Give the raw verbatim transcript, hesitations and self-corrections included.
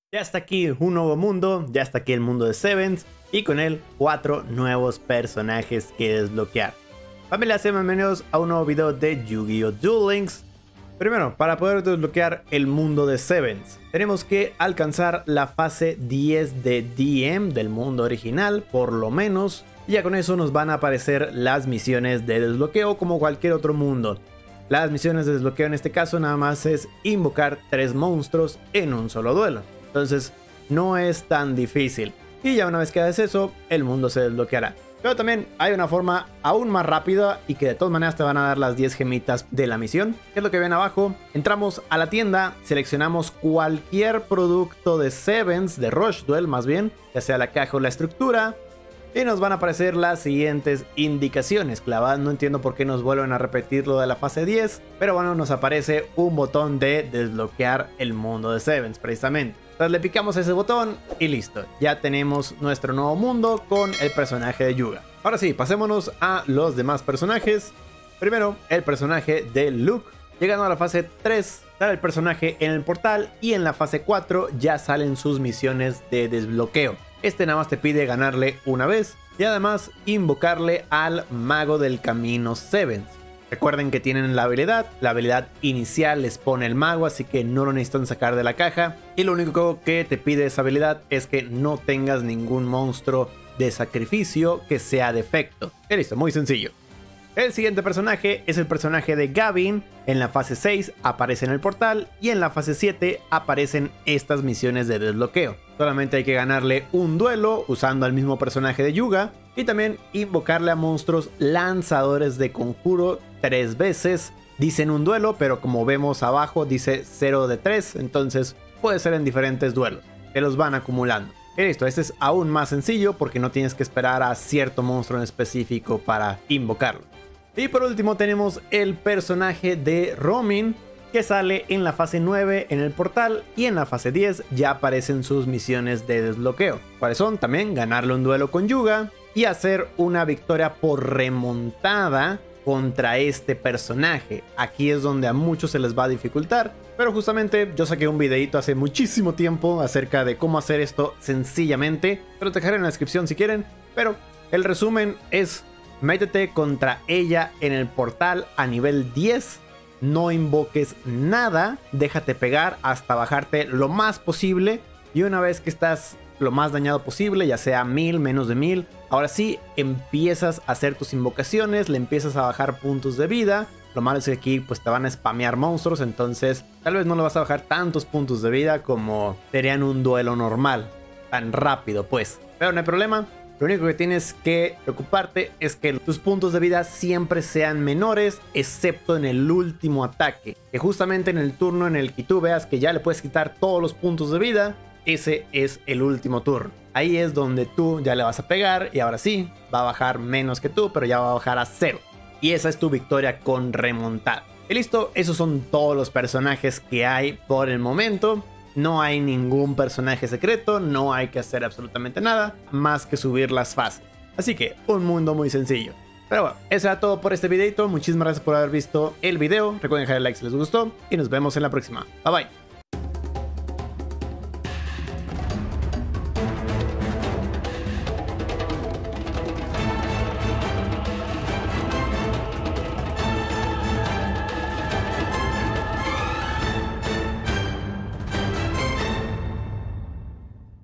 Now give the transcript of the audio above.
Ya está aquí un nuevo mundo, ya está aquí el mundo de Sevens y con él cuatro nuevos personajes que desbloquear. Familia, sean bienvenidos a un nuevo video de Yu-Gi-Oh! Duel Links. Primero, para poder desbloquear el mundo de Sevens, tenemos que alcanzar la fase diez de D M del mundo original, por lo menos. Y ya con eso nos van a aparecer las misiones de desbloqueo como cualquier otro mundo. Las misiones de desbloqueo en este caso nada más es invocar tres monstruos en un solo duelo. Entonces no es tan difícil. Y ya una vez que haces eso, el mundo se desbloqueará. Pero también hay una forma aún más rápida y que de todas maneras te van a dar las diez gemitas de la misión. Que es lo que ven abajo. Entramos a la tienda, seleccionamos cualquier producto de Sevens, de Rush Duel más bien, ya sea la caja o la estructura. Y nos van a aparecer las siguientes indicaciones. Clavada, no entiendo por qué nos vuelven a repetir lo de la fase diez. Pero bueno, nos aparece un botón de desbloquear el mundo de Sevens precisamente. Entonces le picamos ese botón y listo. Ya tenemos nuestro nuevo mundo con el personaje de Yuga. Ahora sí, pasémonos a los demás personajes. Primero, el personaje de Luke. Llegando a la fase tres, sale el personaje en el portal y en la fase cuatro ya salen sus misiones de desbloqueo. Este nada más te pide ganarle una vez y además invocarle al Mago del Camino Sevens. Recuerden que tienen la habilidad, la habilidad inicial les pone el mago, así que no lo necesitan sacar de la caja. Y lo único que te pide esa habilidad es que no tengas ningún monstruo de sacrificio que sea defecto. Y listo, muy sencillo. El siguiente personaje es el personaje de Gavin. En la fase seis aparece en el portal y en la fase siete aparecen estas misiones de desbloqueo. Solamente hay que ganarle un duelo usando al mismo personaje de Yuga y también invocarle a monstruos lanzadores de conjuro tres veces. Dicen un duelo, pero como vemos abajo dice cero de tres, entonces puede ser en diferentes duelos que los van acumulando. Y listo, este es aún más sencillo porque no tienes que esperar a cierto monstruo en específico para invocarlo. Y por último tenemos el personaje de Romin, que sale en la fase nueve en el portal y en la fase diez ya aparecen sus misiones de desbloqueo. ¿Cuáles son? También ganarle un duelo con Yuga y hacer una victoria por remontada contra este personaje. Aquí es donde a muchos se les va a dificultar, pero justamente yo saqué un videito hace muchísimo tiempo acerca de cómo hacer esto sencillamente, pero te dejaré en la descripción si quieren. Pero el resumen es: métete contra ella en el portal a nivel diez, no invoques nada, déjate pegar hasta bajarte lo más posible y una vez que estás lo más dañado posible, ya sea mil, menos de mil, ahora sí empiezas a hacer tus invocaciones, le empiezas a bajar puntos de vida. Lo malo es que aquí pues te van a spamear monstruos, entonces tal vez no le vas a bajar tantos puntos de vida como serían un duelo normal, tan rápido pues, pero no hay problema. Lo único que tienes que preocuparte es que tus puntos de vida siempre sean menores, excepto en el último ataque. Que justamente en el turno en el que tú veas que ya le puedes quitar todos los puntos de vida, ese es el último turno. Ahí es donde tú ya le vas a pegar y ahora sí, va a bajar menos que tú, pero ya va a bajar a cero. Y esa es tu victoria con remontada. Y listo, esos son todos los personajes que hay por el momento. No hay ningún personaje secreto, no hay que hacer absolutamente nada más que subir las fases. Así que un mundo muy sencillo. Pero bueno, eso era todo por este videito. Muchísimas gracias por haber visto el video. Recuerden dejar el like si les gustó y nos vemos en la próxima. Bye bye.